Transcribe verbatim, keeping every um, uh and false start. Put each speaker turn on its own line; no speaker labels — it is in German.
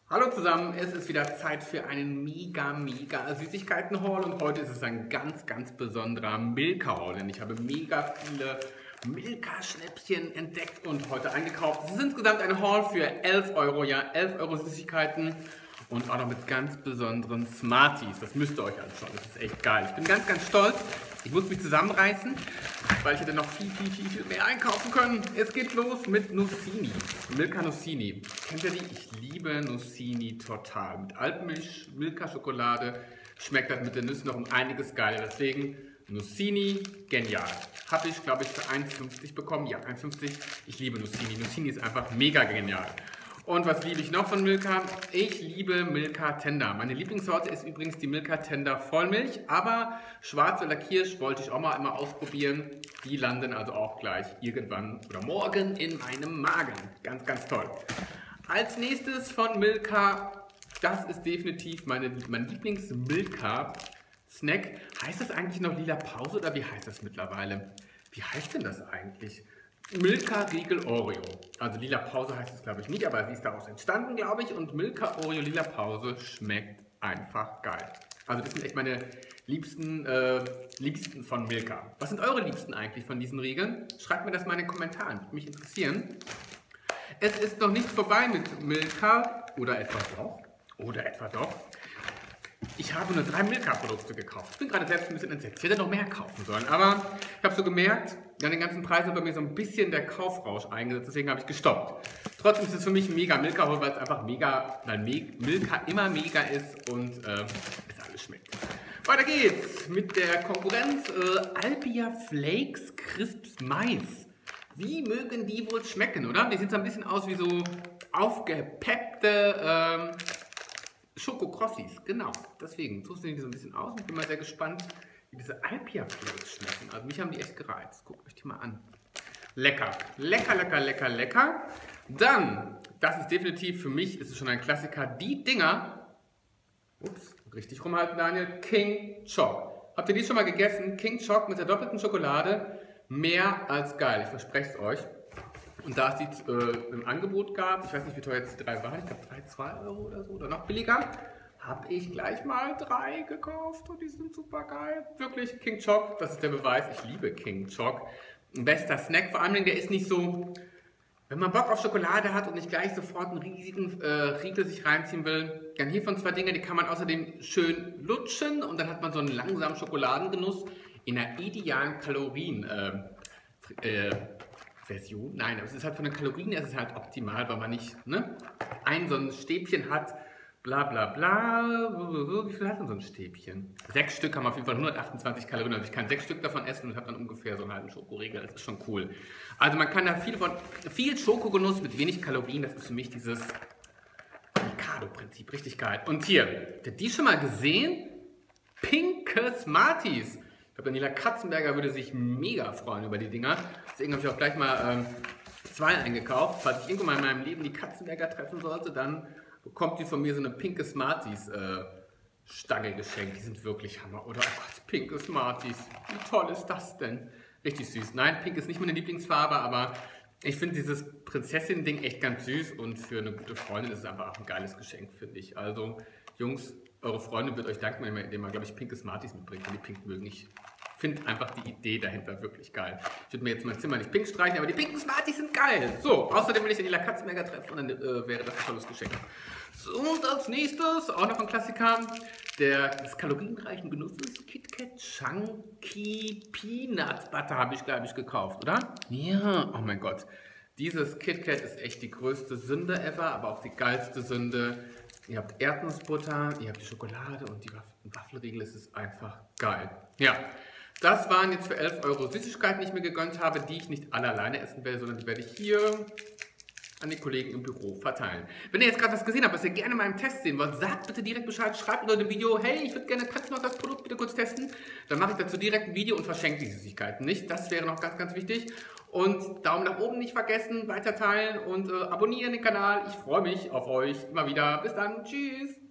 Hallo zusammen, es ist wieder Zeit für einen mega, mega Süßigkeiten-Haul und heute ist es ein ganz, ganz besonderer Milka-Haul, denn ich habe mega viele Milka-Schnäppchen entdeckt und heute eingekauft. Es ist insgesamt ein Haul für elf Euro, ja, elf Euro Süßigkeiten und auch noch mit ganz besonderen Smarties. Das müsst ihr euch anschauen, das ist echt geil. Ich bin ganz, ganz stolz. Ich muss mich zusammenreißen, weil ich hätte noch viel, viel, viel, viel mehr einkaufen können. Es geht los mit Nussini. Milka Nussini. Kennt ihr die? Ich liebe Nussini total. Mit Alpenmilch, Milka-Schokolade schmeckt das mit den Nüssen noch um einiges geiler. Deswegen Nussini, genial. Habe ich, glaube ich, für eins fünfzig bekommen. Ja, eins fünfzig. Ich liebe Nussini. Nussini ist einfach mega genial. Und was liebe ich noch von Milka? Ich liebe Milka Tender. Meine Lieblingssorte ist übrigens die Milka Tender Vollmilch, aber Schwarz oder Kirsch wollte ich auch mal immer ausprobieren. Die landen also auch gleich irgendwann oder morgen in meinem Magen. Ganz, ganz toll. Als nächstes von Milka, das ist definitiv meine, mein Lieblings-Milka-Snack. Heißt das eigentlich noch Lila Pause oder wie heißt das mittlerweile? Wie heißt denn das eigentlich? Milka Riegel Oreo. Also Lila Pause heißt es, glaube ich, nicht, aber sie ist daraus entstanden, glaube ich. Und Milka Oreo Lila Pause schmeckt einfach geil. Also das sind echt meine liebsten, äh, liebsten von Milka. Was sind eure Liebsten eigentlich von diesen Riegeln? Schreibt mir das mal in den Kommentaren, würde mich interessieren. Es ist noch nicht vorbei mit Milka, oder etwa doch, oder etwa doch. Ich habe nur drei Milka-Produkte gekauft. Ich bin gerade selbst ein bisschen entsetzt. Ich hätte noch mehr kaufen sollen. Aber ich habe so gemerkt, an den ganzen Preisen hat bei mir so ein bisschen der Kaufrausch eingesetzt. Deswegen habe ich gestoppt. Trotzdem ist es für mich ein mega Milka, weil es einfach mega, weil Milka immer mega ist und äh, es alles schmeckt. Weiter geht's mit der Konkurrenz. Äh, Alpia Flakes Crisps Mais. Wie mögen die wohl schmecken, oder? Die sehen so ein bisschen aus wie so aufgepeppte ähm, Schokokrossis, genau. Deswegen, so sehen die so ein bisschen aus. Ich bin mal sehr gespannt, wie diese Alpia Flakes schmecken. Also mich haben die echt gereizt. Guckt euch die mal an. Lecker. Lecker, lecker, lecker, lecker. Dann, das ist definitiv für mich, ist es schon ein Klassiker, die Dinger. Ups, richtig rumhalten, Daniel. King Choc. Habt ihr die schon mal gegessen? King Choc mit der doppelten Schokolade. Mehr als geil, ich verspreche es euch. Und da es die äh, im Angebot gab, ich weiß nicht, wie teuer jetzt die drei waren, ich glaube drei, zwei Euro oder so, oder noch billiger, habe ich gleich mal drei gekauft und die sind super geil. Wirklich, King Choc, das ist der Beweis, ich liebe King Choc. Ein bester Snack, vor allem, der ist nicht so, wenn man Bock auf Schokolade hat und nicht gleich sofort einen riesigen äh, Riegel sich reinziehen will, dann hiervon zwei Dinge, die kann man außerdem schön lutschen und dann hat man so einen langsamen Schokoladengenuss in einer idealen Kalorien äh, äh, Version. Nein, aber es ist halt von den Kalorien, es ist halt optimal, weil man nicht ne, ein so ein Stäbchen hat, bla bla bla. Wie viel hat denn so ein Stäbchen? Sechs Stück haben auf jeden Fall hundertachtundzwanzig Kalorien. Also ich kann sechs Stück davon essen und habe dann ungefähr so einen halben Schokoriegel. Das ist schon cool. Also man kann da viel von, viel Schokogenuss mit wenig Kalorien. Das ist für mich dieses Mikado-Prinzip. Richtig geil. Und hier, habt ihr die schon mal gesehen? Pinke Smarties. Ich glaube, Daniela Katzenberger würde sich mega freuen über die Dinger. Deswegen habe ich auch gleich mal ähm, zwei eingekauft. Falls ich irgendwann mal in meinem Leben die Katzenberger treffen sollte, dann bekommt die von mir so eine pinke Smarties äh, Stange geschenkt. Die sind wirklich Hammer, oder? Oh Gott, pinke Smarties. Wie toll ist das denn? Richtig süß. Nein, pink ist nicht meine Lieblingsfarbe, aber ich finde dieses Prinzessin-Ding echt ganz süß und für eine gute Freundin ist es einfach auch ein geiles Geschenk, finde ich. Also, Jungs, eure Freundin wird euch danken, indem man, glaube ich, pinke Smarties mitbringt, wenn die pink mögen. Ich finde einfach die Idee dahinter wirklich geil. Ich würde mir jetzt mein Zimmer nicht pink streichen, aber die pinken Smarties sind geil. So, außerdem will ich Daniela Katzenberger treffen und dann äh, wäre das ein tolles Geschenk. So, und als nächstes, auch noch ein Klassiker, der, des kalorienreichen Genusses, KitKat Chunky Peanut Butter habe ich, glaube ich, gekauft, oder? Ja, oh mein Gott. Dieses KitKat ist echt die größte Sünde ever, aber auch die geilste Sünde. Ihr habt Erdnussbutter, ihr habt die Schokolade und die Waffelriegel, es ist einfach geil. Ja, das waren jetzt für elf Euro Süßigkeiten, die ich mir gegönnt habe, die ich nicht alle alleine essen werde, sondern die werde ich hier an die Kollegen im Büro verteilen. Wenn ihr jetzt gerade was gesehen habt, was ihr gerne mal im Test sehen wollt, sagt bitte direkt Bescheid, schreibt unter dem Video, hey, ich würde gerne, kannst du noch das Produkt bitte kurz testen? Dann mache ich dazu direkt ein Video und verschenke die Süßigkeiten nicht. Das wäre noch ganz, ganz wichtig. Und Daumen nach oben nicht vergessen, weiter teilen und äh, abonnieren den Kanal. Ich freue mich auf euch immer wieder. Bis dann, tschüss!